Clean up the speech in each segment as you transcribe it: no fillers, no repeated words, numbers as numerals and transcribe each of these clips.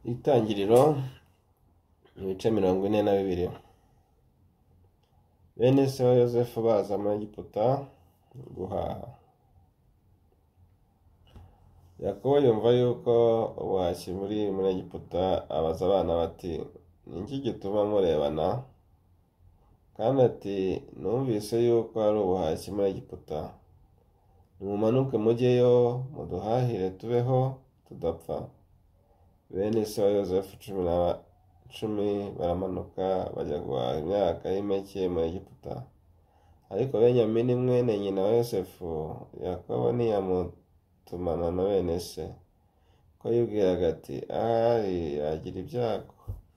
Itangiriro ibice 42. Bene se wa Yozefu baza muri Egiputa guhaha. Yakobo yumva yuko ubuhashyi muri Egiputa, abaza abana bati, ni iki gituma murebana? Kandi ati, numvise yuko hari ubuhashyi muri Egiputa. Nimumanuke mujyeyo muduhahire tubeho tudapfa. Bene se wa Yozefu 10 baramanuka bajya guhaha imyaka y'impeke muri Egiputa. Ariko Benyamini mwene nyina wa Yosefu, Yakobo ntiyamutumana na bene se, ko yibwiraga ati, ahari yagira ibyago.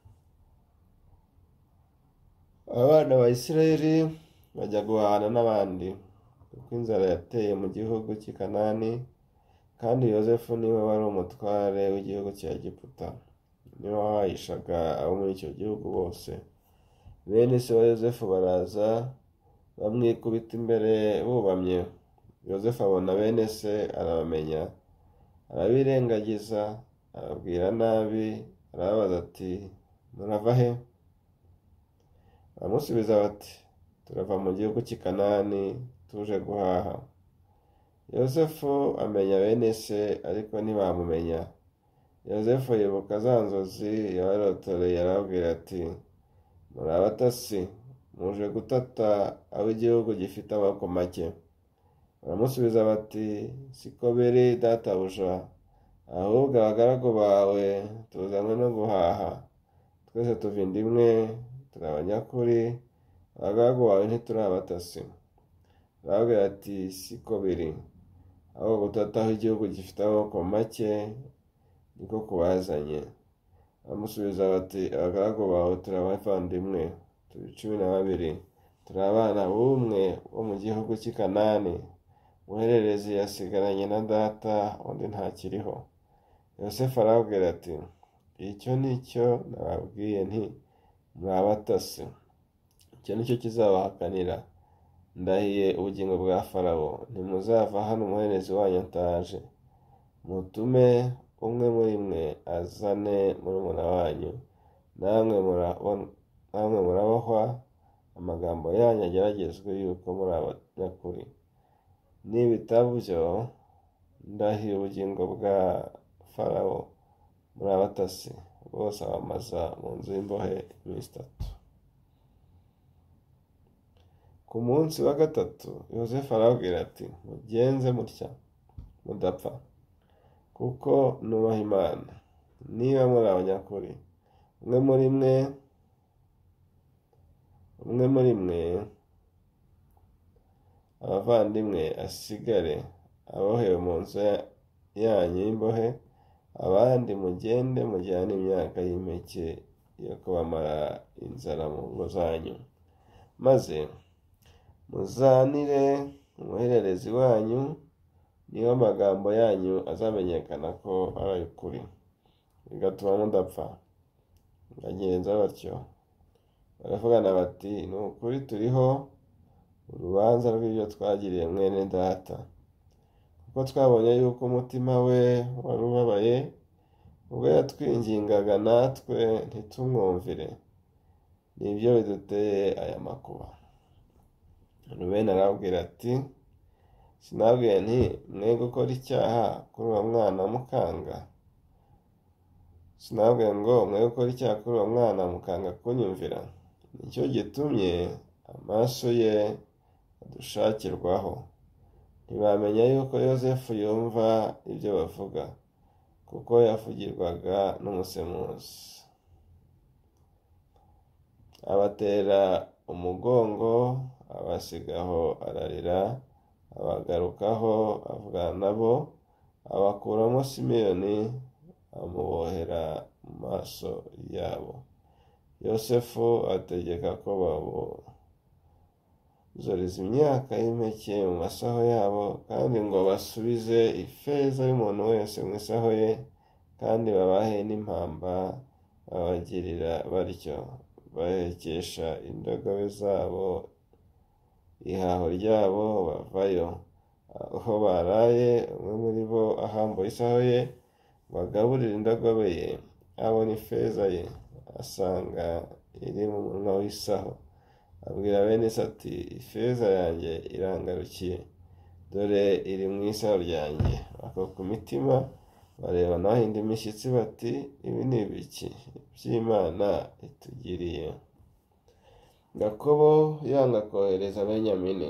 Abana ba Isirayeli bajya guhana n'abandi, kuko inzara yateye mu gihugu cy'i Kanani, kandi Yozefu niwe wari umutware w'igihugu cya Egiputa, niwe wahishaga abo muri icyo gihugu bose. Bene se wa Yozefu baraza bamwikubita imbere bubamye. Yozefu abona bene se arabamenya, arabirengagiza, arabwira nabi, arababaza ati, murava he? Baramusubiza bati, turava mu gihugu cy'i Kanani tuje guhaha. Yozefu amenya bene se, ariko ntibamumenya. Yozefu yibuka za nzozi yabarotoreye, arababwira ati, muri abatasi, muje gutata abo igihugu gifite amaboko make. Baramusubiza bati, siko biri databuja, ahubwo abagaragu bawe tuzanywe no guhaha. Twese tuva inda imwe, turi abanyakuri, abagaragu bawe ntituri abatasi. Barabwira ati, siko biri, aho gutata aho igihugu gifite amaboko make niko kubazanye. Baramusubiza bati, abagaragu bawe turi abavandimwe, turi 12, turi abana b'umwe wo mu gihugu cy'i Kanani. Umuhererezi yasigaranye na data, undi ntakiriho. Yosefu arababwira ati, icyo ni cyo nababwiye nti, muri abatasi. Icyo ni cyo kizabahakanira. Ndahiye ubugingo bwa Farawo, ntimuzava hano umuhererezi wanyu ataje. Mutume umwe muri mwe azane murumuna wanyu, namwe murabohwa, amagambo yanyu ageragezwe yuko muri abanyakuri. Nibitaba byo, ndahiye ubugingo bwa Farawo, muri abatasi bose abamaza mu nzu y'imbohe iminsi 3. Ku munsi wa 3, Yozefu arababwira ati, mugenze mutya mudapfa, kuko nubaha Imana, niba muri abanyakuri. Umwe muri mwe abavandimwe asigare abohewe mu nzu yanyu y'imbohe, abandi mugende mujyane imyaka y'impeke yo kubamara inzara mu ngo zanyu, maze muzanire umuhererezi wanyu, niyo amagambo yanyu azamenyekana ko ari ukuri, bigatuma mudapfa. Bagenza batyo, baravugana bati, ni ukuri turiho urubanza rw'ibyo twagiriye mwene data, kuko twabonye yuko umutima we wari ubabaye ubwo yatwingingaga, natwe ntitumwumvire. Nibyo biduteye aya makuba. Rubeni arababwira ati, sinabwiye nti mwe gukora icyaha kuri uwo mwana mukanga? Sinabwiye ngo mwe gukora icyaha kuri uwo mwana mukanga kunyumvira? Nicyo gitumye amaso ye adushakirwaho. Ntibamenya yuko Yozefu yumva ibyo bavuga, kuko yavugirwaga n'umusemuzi. Abatera umugongo, abasigaho ararira, abagarukaho avugana nabo, abakuramo Simeyoni, amubohera mu maso yabo. Yosefu ategeka ko babuzoriza imyaka y'impeke mu masaho yabo, kandi ngo basubize ifeza y'umuntu wese mu isaho ye, kandi babahe n'impamba. Babagirira batyo, bahekesha indogobe zabo ihaho ryabo, bavayo. Aho baraye, umwe muri bo ahambuye isaho ye, bagaburira indogobe ye, abona ifeza ye, asanga iri mu munwa w'isaho. Abwira bene se ati, ifeza yanjye irangarukiye, dore iri mu isaho ryanjye. Ako ku mitima bareba nahinda imishyitsi bati, ibi ni ibiki by'Imana itugiriye? Yakobo yanga kohereza Benyamini.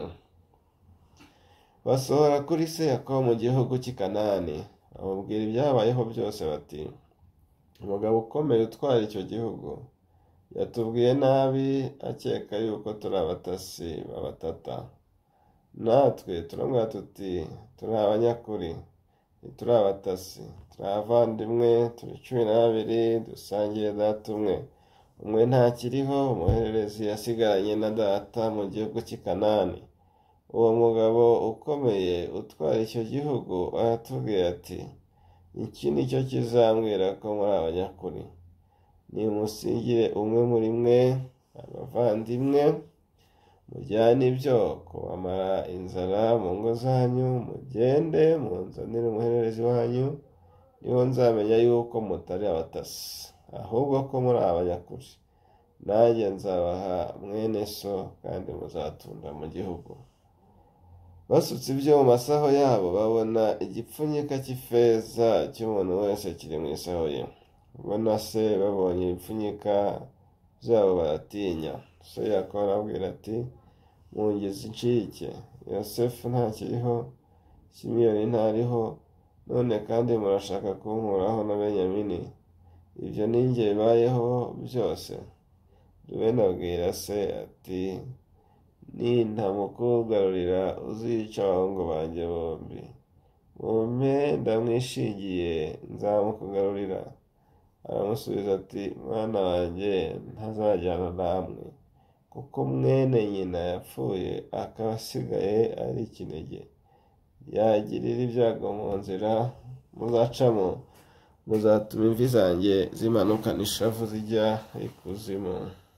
Basohora kuri se Yakobo mu gihugu cy'i Kanani, bamubwira ibyabayeho byose bati, umugabo ukomeye utwara icyo gihugu yatubwiye nabi, akeka yuko turi abatasi b'abatata. Natwe turamubwira tuti, turi abanyakuri, ntituri abatasi, turi abavandimwe, turi 12, dusangiye data umwe. Umwe ntakiriho, umuhererezi yasigaranye na data mu gihugu cy'i Kanani. Uwo mugabo ukomeye utwara icyo gihugu aratubwira ati, iki ni cyo kizambwira ko muri abanyakuri, nimusigire umwe muri mwe abavandimwe, mujyane ibyo kubamara inzara mu ngo zanyu, mugende munzanire umuhererezi wanyu, niho nzamenya yuko mutari abatasi, ahubwo ko muri abanyakuri. Nanjye nzabaha mwene so, kandi muzatunda mu gihugu. Basutse ibyo mu masaho yabo, babona igipfunyika cy'ifeza cy'umuntu wese kiri mu isaho ye. Ubona se babonye ibipfunyika byabo baratinya. So Yakobo arabwira ati, mungize incike, Yosefu ntakiriho, Simiyoni ntariho, none kandi murashaka kunkuraho na Benyamini. Ibyo ni njye bibayeho byose. Rubeni abwira se ati, nintamukugarurira uzica abahungu banjye bombi. Mumpe ndamwishingiye, nzamukugarurira. Aramusubiza ati, mwana wanjye ntazajyana namwe, kuko mwene nyina yapfuye, akaba asigaye ari ikinege. Yagirira ibyago mu nzira muzacamo, muzatuma imvi zanjye zimanukana ishavu zijya ikuzimu.